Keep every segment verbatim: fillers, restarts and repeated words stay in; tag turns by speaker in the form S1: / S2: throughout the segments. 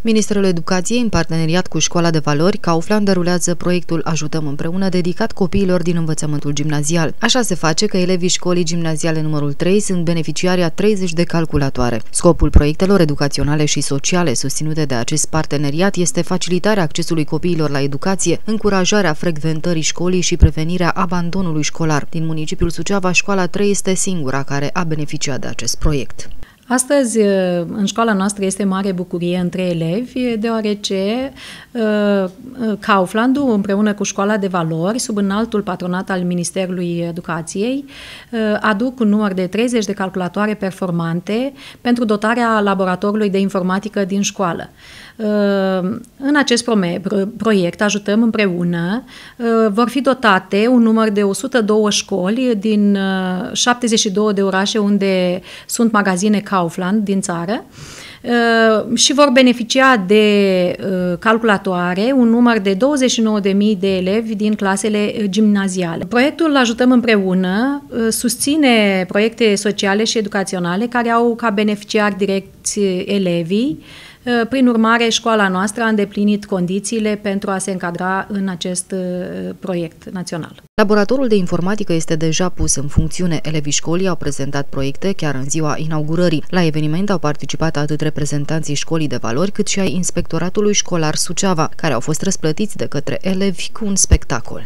S1: Ministerul Educației, în parteneriat cu Școala de Valori, Kaufland derulează proiectul Ajutăm împreună, dedicat copiilor din învățământul gimnazial. Așa se face că elevii școlii gimnaziale numărul trei sunt beneficiari a treizeci de calculatoare. Scopul proiectelor educaționale și sociale susținute de acest parteneriat este facilitarea accesului copiilor la educație, încurajarea frecventării școlii și prevenirea abandonului școlar. Din municipiul Suceava, Școala trei este singura care a beneficiat de acest proiect.
S2: Astăzi, în școala noastră este mare bucurie între elevi, deoarece Kauflandul, împreună cu Școala de Valori, sub înaltul patronat al Ministerului Educației, aduc un număr de treizeci de calculatoare performante pentru dotarea laboratorului de informatică din școală. În acest proiect, Ajutăm împreună, vor fi dotate un număr de o sută doi școli din șaptezeci și două de orașe unde sunt magazine Kaufland din țară și vor beneficia de calculatoare un număr de douăzeci și nouă de mii de elevi din clasele gimnaziale. Proiectul Ajutăm împreună susține proiecte sociale și educaționale care au ca beneficiari direcți elevii. Prin urmare, școala noastră a îndeplinit condițiile pentru a se încadra în acest proiect național.
S1: Laboratorul de informatică este deja pus în funcțiune. Elevii școlii au prezentat proiecte chiar în ziua inaugurării. La eveniment au participat atât reprezentanții Școlii de Valori, cât și ai Inspectoratului Școlar Suceava, care au fost răsplătiți de către elevi cu un spectacol.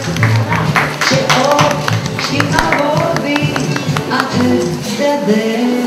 S1: Ce